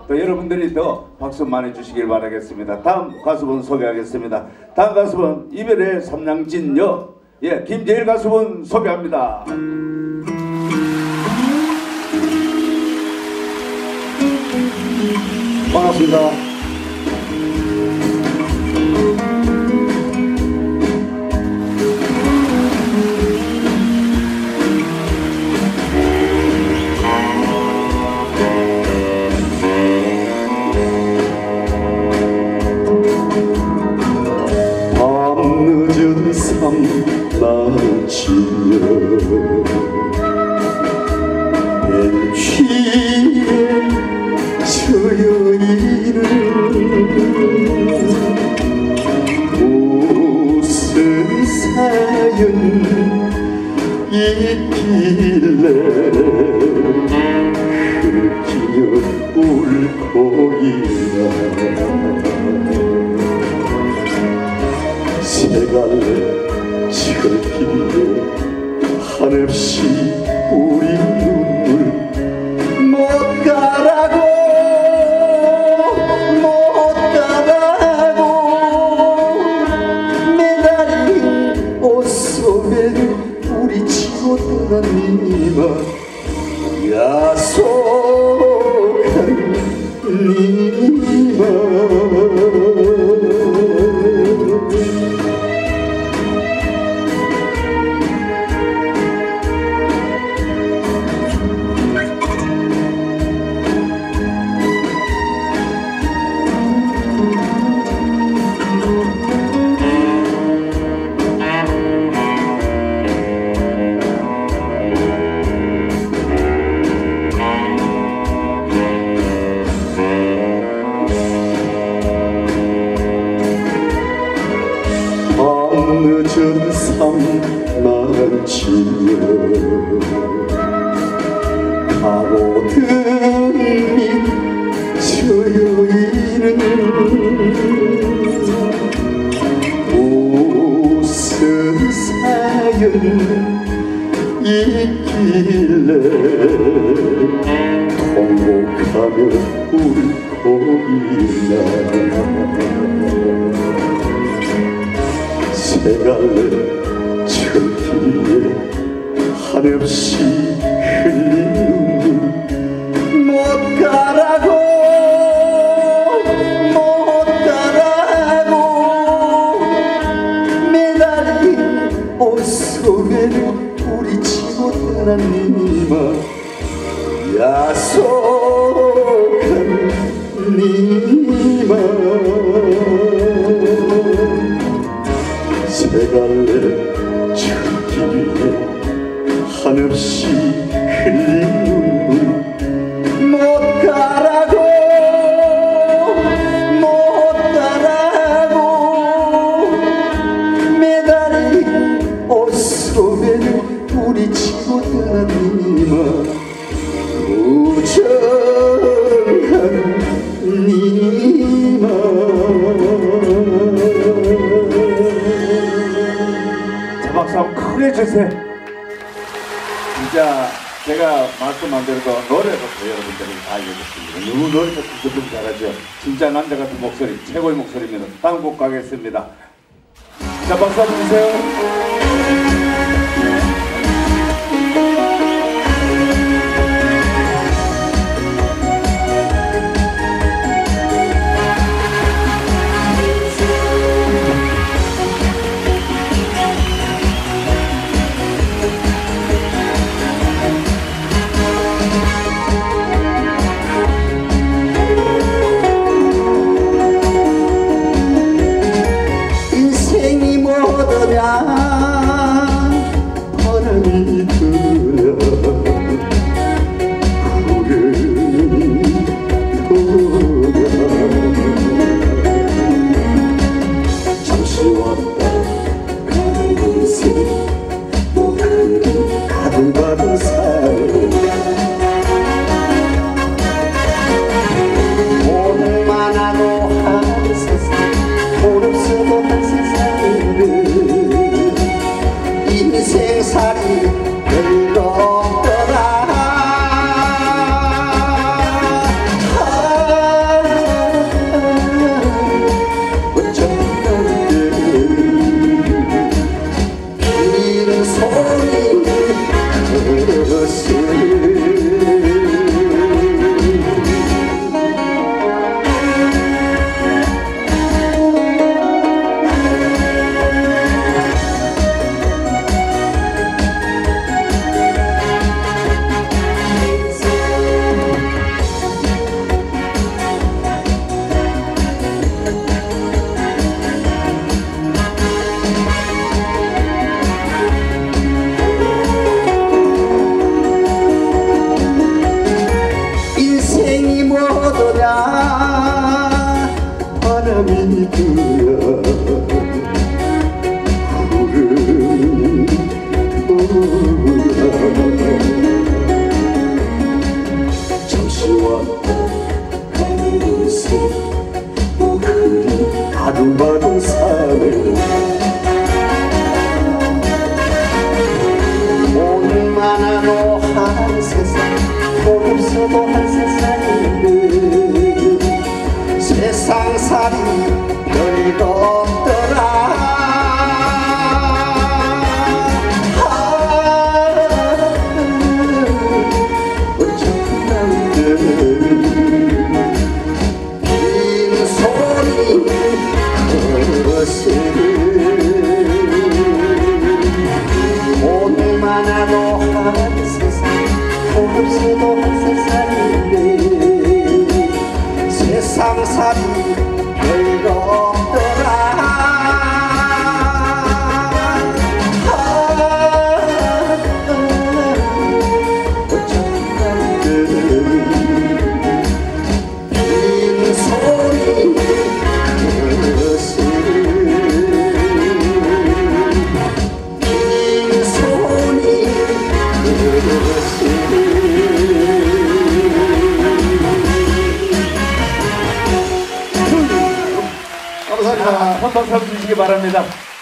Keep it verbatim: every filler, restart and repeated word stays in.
또 여러분들이 더 박수 많이 주시길 바라겠습니다. 다음 가수분 소개하겠습니다. 다음 가수분 이별의 삼양진여, 예, 김재일 가수분 소개합니다. 반갑습니다. 밤늦은 삼랑치며 벤치에 저여있는 무슨 사연 있길래 흙이여 울고 있나. 세갈래 철길에 한없이 우리 눈물 못 가라고 못 가라고 매달린 옷 속에를 우리 치고 떠난 니마 야속한 니마. 늦은 삼만치며 가로등 밑 저여있는 무슨 사연 있길래 통곡하며 울고 있나. 세갈래 철길에 한없이 흘린 눈물 못 가라고 못 가라고 매달린 옷 속에를 우리 치고 떠난 니마 야속한 니마. 세갈래 철길에 한없이 흘린 눈물 못 가라고 못 가라고 매달린 옷 속에를 우리 치고 떠난 니마 무정한 니마. 박수 한번 크게 주세요. 진짜 제가 말씀한 대로 노래부터 여러분들이 다 알려줬습니다. 누구 노래도 너무 잘하죠. 진짜 남자 같은 목소리, 최고의 목소리입니다. 다음 곡 가겠습니다. 자, 박수 한번 주세요. 인생이 뭐더냐 또 그리 아름다운 삶을 돈만아도 한 세상 돈 없어도 한 세상인데 세상살이 별거 없더라 돈 많아도 한 세상 돈 없어도 한 세상인데 세상살이 별거 없더라 어쩌면 빈손이 감사합니다. 한 박수 주시기 바랍니다.